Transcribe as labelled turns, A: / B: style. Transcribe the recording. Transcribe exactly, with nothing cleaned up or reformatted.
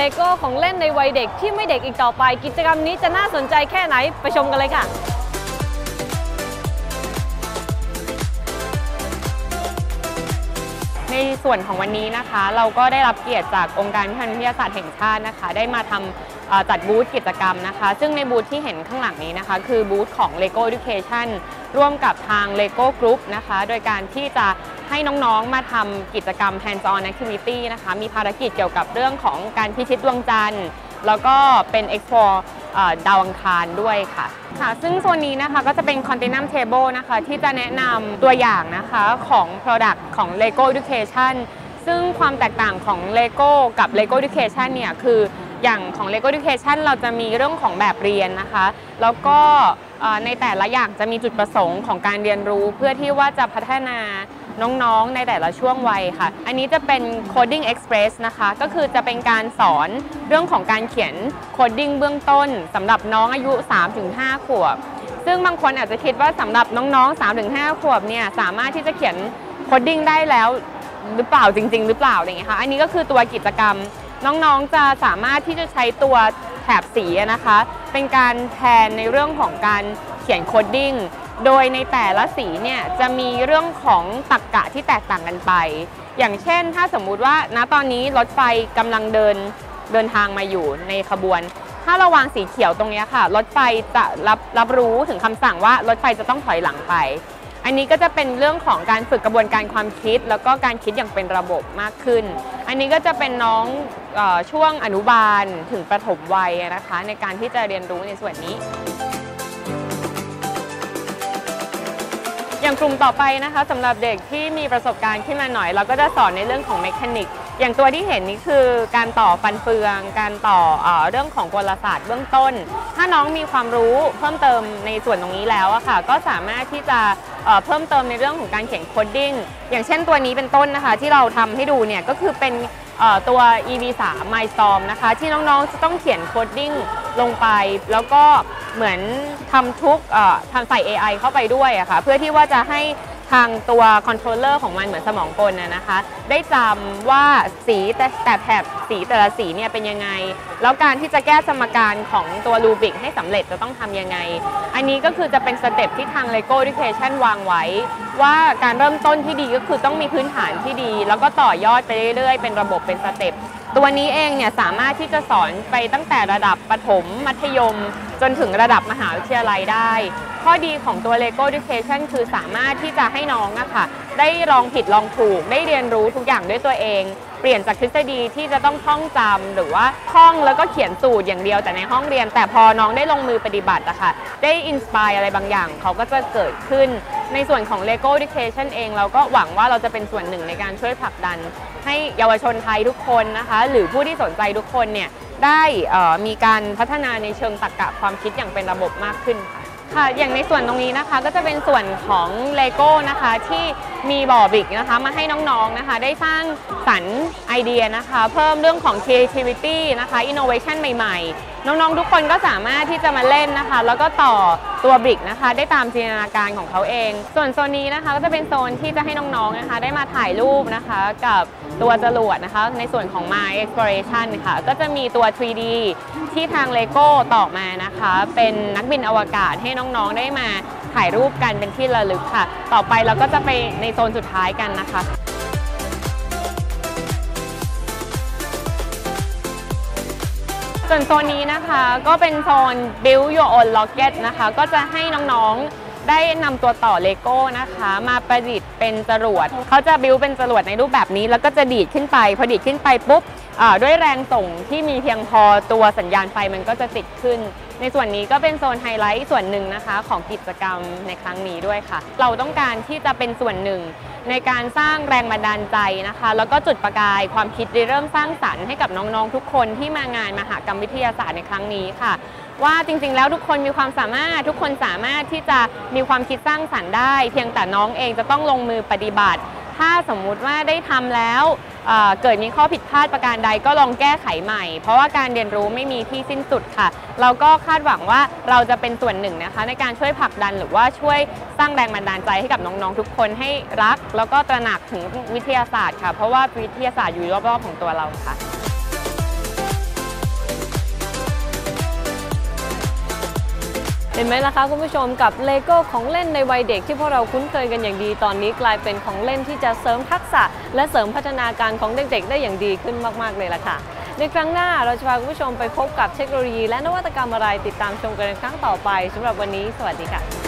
A: โก้ของเล่นในวัยเด็กที่ไม่เด็กอีกต่อไปกิจกรรมนี้จะน่าสนใจแค่ไหนไปชมกันเลยค่ะ
B: ในส่วนของวันนี้นะคะเราก็ได้รับเกียรติจากองค์การพันธุ์วิทยาศาสตร์แห่งชาตินะคะได้มาทำจัดบูธกิจกรรมนะคะซึ่งในบูธที่เห็นข้างหลังนี้นะคะคือบูธของ Lego Education ร่วมกับทาง Lego Group นะคะโดยการที่จะให้น้องๆมาทำกิจกรรม Hands on Activity นะคะมีภารกิจเกี่ยวกับเรื่องของการพิชิตดวงจันทร์แล้วก็เป็น Explore ดาวอังคารด้วยค่ะค่ะซึ่งโซนนี้นะคะก็จะเป็น Continuum Table นะคะที่จะแนะนำตัวอย่างนะคะของ Product ของ Lego Education ซึ่งความแตกต่างของ Lego กับ Lego Education เนี่ยคืออย่างของ Lego Education เราจะมีเรื่องของแบบเรียนนะคะแล้วก็ในแต่ละอย่างจะมีจุดประสงค์ของการเรียนรู้เพื่อที่ว่าจะพัฒนาน้องๆในแต่ละช่วงวัยค่ะอันนี้จะเป็น Coding Express นะคะก็คือจะเป็นการสอนเรื่องของการเขียนโคดดิ้งเบื้องต้นสำหรับน้องอายุ สามถึงห้า ขวบซึ่งบางคนอาจจะคิดว่าสำหรับน้องๆ สามถึงห้า ขวบเนี่ยสามารถที่จะเขียนโคดดิ้งได้แล้วหรือเปล่าจริงๆหรือเปล่าอะไรอย่างเงี้ยค่ะอันนี้ก็คือตัวกิจกรรมน้องๆจะสามารถที่จะใช้ตัวแถบสีนะคะเป็นการแทนในเรื่องของการเขียนโคดดิ้งโดยในแต่ละสีเนี่ยจะมีเรื่องของตรรกะที่แตกต่างกันไปอย่างเช่นถ้าสมมุติว่าณตอนนี้รถไฟกำลังเดินเดินทางมาอยู่ในขบวนถ้าเราวางสีเขียวตรงนี้ค่ะรถไฟจะรับรับรู้ถึงคำสั่งว่ารถไฟจะต้องถอยหลังไปอันนี้ก็จะเป็นเรื่องของการฝึกกระบวนการความคิดแล้วก็การคิดอย่างเป็นระบบมากขึ้นอันนี้ก็จะเป็นน้องเอ่อช่วงอนุบาลถึงประถมวัยนะคะในการที่จะเรียนรู้ในส่วนนี้อย่างกลุ่มต่อไปนะคะสำหรับเด็กที่มีประสบการณ์ขึ้นมาหน่อยเราก็จะสอนในเรื่องของเมคานิกอย่างตัวที่เห็นนี้คือการต่อฟันเฟืองการต่อเอ่อเรื่องของกลศาสตร์เบื้องต้นถ้าน้องมีความรู้เพิ่มเติมในส่วนตรงนี้แล้วอะค่ะก็สามารถที่จะเอ่อเพิ่มเติมในเรื่องของการเขียนโคดดิ้งอย่างเช่นตัวนี้เป็นต้นนะคะที่เราทำให้ดูเนี่ยก็คือเป็นตัว อี วี ทรี Mindstorm นะคะที่น้องๆจะต้องเขียนโคดดิ้งลงไปแล้วก็เหมือนทำทุกทำใส่ เอ ไอ เข้าไปด้วยอะค่ะเพื่อที่ว่าจะให้ทางตัวคอนโทรลเลอร์ของมันเหมือนสมองกลนะคะได้จำว่าสีแต่แต่แถบสีแต่ละสีเนี่ยเป็นยังไงแล้วการที่จะแก้สมการของตัวรูบิกให้สำเร็จจะต้องทำยังไงอันนี้ก็คือจะเป็นสเต็ปที่ทาง Lego Education วางไว้ว่าการเริ่มต้นที่ดีก็คือต้องมีพื้นฐานที่ดีแล้วก็ต่อยอดไปเรื่อยๆเป็นระบบเป็นสเต็ปตัวนี้เองเนี่ยสามารถที่จะสอนไปตั้งแต่ระดับประถมมัธยมจนถึงระดับมหาวิทยาลัยได้ข้อดีของตัว Lego Education คือสามารถที่จะให้น้องอะค่ะได้ลองผิดลองถูกได้เรียนรู้ทุกอย่างด้วยตัวเองเปลี่ยนจากทฤษฎีที่จะต้องท่องจำหรือว่าท่องแล้วก็เขียนสูตรอย่างเดียวแต่ในห้องเรียนแต่พอน้องได้ลงมือปฏิบัติอะค่ะได้อินสไปร์อะไรบางอย่างเขาก็จะเกิดขึ้นในส่วนของ Lego Education เองเราก็หวังว่าเราจะเป็นส่วนหนึ่งในการช่วยผลักดันให้เยาวชนไทยทุกคนนะคะหรือผู้ที่สนใจทุกคนเนี่ยได้มีการพัฒนาในเชิงตรรกะความคิดอย่างเป็นระบบมากขึ้นค่ะค่ะอย่างในส่วนตรงนี้นะคะก็จะเป็นส่วนของ Lego นะคะที่มีบ่อบิกนะคะมาให้น้องๆนะคะได้สร้างสรรค์ไอเดียนะคะเพิ่มเรื่องของ creativity นะคะ innovation ใหม่ๆน้องๆทุกคนก็สามารถที่จะมาเล่นนะคะแล้วก็ต่อตัวบิกนะคะได้ตามจินตนาการของเขาเองส่วนโซนนี้นะคะก็จะเป็นโซนที่จะให้น้องๆนะคะได้มาถ่ายรูปนะคะกับตัวจรวดนะคะในส่วนของ My Exploration ค่ะก็จะมีตัว ทรี ดี ที่ทาง Lego ต่อมานะคะเป็นนักบินอวกาศให้น้องๆได้มาถ่ายรูปกันเป็นที่ระลึกค่ะต่อไปเราก็จะไปในโซนสุดท้ายกันนะคะส่วนโซนนี้นะคะก็เป็นโซน Build Your Own Rocket นะคะก็จะให้น้องๆได้นำตัวต่อ Lego นะคะมาประดิษฐ์เป็นจรวดเขาจะบิวเป็นจรวดในรูปแบบนี้แล้วก็จะดีดขึ้นไปพอดีดขึ้นไปปุ๊บด้วยแรงส่งที่มีเพียงพอตัวสัญญาณไฟมันก็จะติดขึ้นในส่วนนี้ก็เป็นโซนไฮไลท์ส่วนหนึ่งนะคะของกิจกรรมในครั้งนี้ด้วยค่ะเราต้องการที่จะเป็นส่วนหนึ่งในการสร้างแรงบันดาลใจนะคะแล้วก็จุดประกายความคิดริเริ่มสร้างสรรค์ให้กับน้องๆทุกคนที่มางานมหกรรมวิทยาศาสตร์ในครั้งนี้ค่ะว่าจริงๆแล้วทุกคนมีความสามารถทุกคนสามารถที่จะมีความคิดสร้างสรรค์ได้เพียงแต่น้องเองจะต้องลงมือปฏิบัติถ้าสมมุติว่าได้ทำแล้วเอ่อเกิดมีข้อผิดพลาดประการใดก็ลองแก้ไขใหม่เพราะว่าการเรียนรู้ไม่มีที่สิ้นสุดค่ะเราก็คาดหวังว่าเราจะเป็นส่วนหนึ่งนะคะในการช่วยผลักดันหรือว่าช่วยสร้างแรงบันดาลใจให้กับน้องๆทุกคนให้รักแล้วก็ตระหนักถึงวิทยาศาสตร์ค่ะเพราะว่าวิทยาศาสตร์อยู่รอบๆของตัวเราค่ะ
A: เห็นไหมล่ะคะคุณผู้ชมกับเลโก้ของเล่นในวัยเด็กที่พวกเราคุ้นเคยกันอย่างดีตอนนี้กลายเป็นของเล่นที่จะเสริมทักษะและเสริมพัฒนาการของเด็กๆได้อย่างดีขึ้นมากๆเลยล่ะค่ะในครั้งหน้าเราจะพาคุณผู้ชมไปพบกับเทคโนโลยีและนวัตกรรมอะไรติดตามชมกันในครั้งต่อไปสำหรับวันนี้สวัสดีค่ะ